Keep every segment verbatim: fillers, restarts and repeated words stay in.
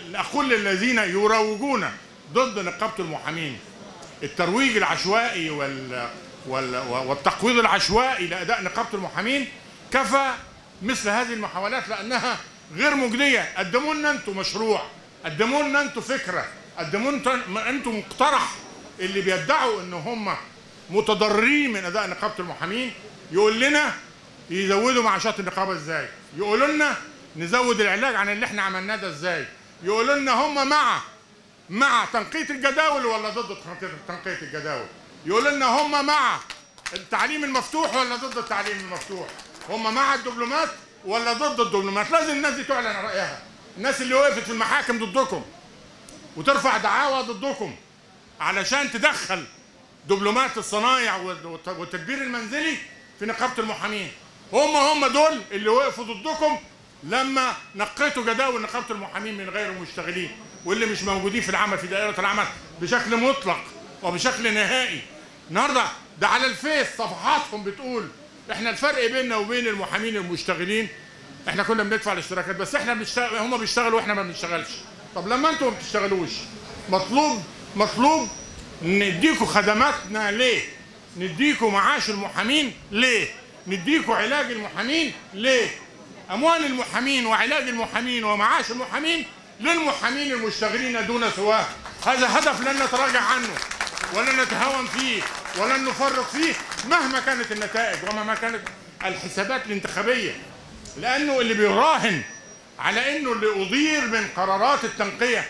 أقول للذين يروجون ضد نقابة المحامين الترويج العشوائي وال والتقويض العشوائي لأداء نقابة المحامين، كفى مثل هذه المحاولات لأنها غير مجدية. قدموا لنا أنتم مشروع، قدموا لنا أنتم فكرة، قدموا لنا أنتم مقترح. اللي بيدعوا أن هم متضررين من أداء نقابة المحامين يقول لنا يزودوا معاشات النقابة إزاي، يقولوا لنا نزود العلاج عن اللي احنا عملناه ده إزاي، يقولوا لنا هم مع مع تنقية الجداول ولا ضد تنقية الجداول، يقولوا لنا هم مع التعليم المفتوح ولا ضد التعليم المفتوح، هم مع الدبلومات ولا ضد الدبلومات. لازم الناس دي تعلن رأيها. الناس اللي وقفت في المحاكم ضدكم وترفع دعاوى ضدكم علشان تدخل دبلومات الصنايع والتدبير المنزلي في نقابة المحامين، هم هم دول اللي وقفوا ضدكم لما نقيتوا جداول نقابة المحامين من غير المشتغلين واللي مش موجودين في العمل في دائرة العمل بشكل مطلق وبشكل نهائي. النهارده ده على الفيس صفحاتهم بتقول احنا الفرق بيننا وبين المحامين المشتغلين احنا كنا بندفع الاشتراكات بس احنا بنشتغل، هم بيشتغلوا واحنا ما بنشتغلش. طب لما انتم ما بتشتغلوش مطلوب مطلوب نديكوا خدماتنا ليه؟ نديكوا معاش المحامين ليه؟ نديكوا علاج المحامين ليه؟ اموال المحامين وعلاج المحامين ومعاش المحامين للمحامين المشتغلين دون سواه. هذا هدف لن نتراجع عنه ولن نتهاون فيه ولن نفرط فيه مهما كانت النتائج ومهما كانت الحسابات الانتخابية، لأنه اللي بيراهن على أنه اللي أضير من قرارات التنقية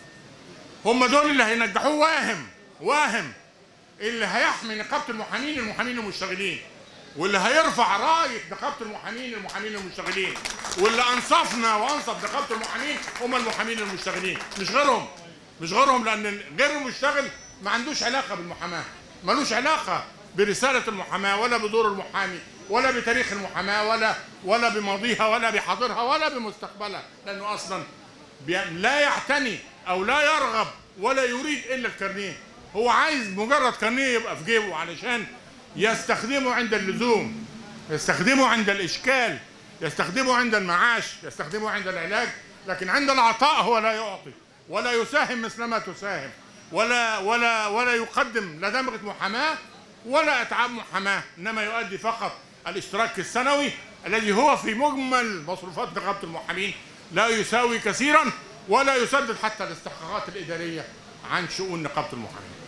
هم دول اللي هينجحوه. واهم واهم اللي هيحمي نقابة المحامين المحامين المشتغلين، واللي هيرفع راية نقابة المحامين المحامين المشتغلين، واللي أنصفنا وأنصف نقابة المحامين هم المحامين المشتغلين مش غيرهم، مش غيرهم، لأن غير المشتغل ما عندوش علاقة بالمحاماة، ملوش علاقة برسالة المحاماة ولا بدور المحامي ولا بتاريخ المحاماة ولا ولا بماضيها ولا بحاضرها ولا بمستقبلها، لأنه أصلا لا يعتني أو لا يرغب ولا يريد إلا الكارنيه. هو عايز مجرد كارنيه يبقى في جيبه علشان يستخدمه عند اللزوم، يستخدمه عند الإشكال، يستخدمه عند المعاش، يستخدمه عند العلاج، لكن عند العطاء هو لا يعطي ولا يساهم مثلما تساهم ولا ولا ولا يقدم لا دمغة محاماة ولا أتعاب محاماة، إنما يؤدي فقط الاشتراك السنوي الذي هو في مجمل مصروفات نقابة المحامين لا يساوي كثيرا ولا يسدد حتى الاستحقاقات الإدارية عن شؤون نقابة المحامين.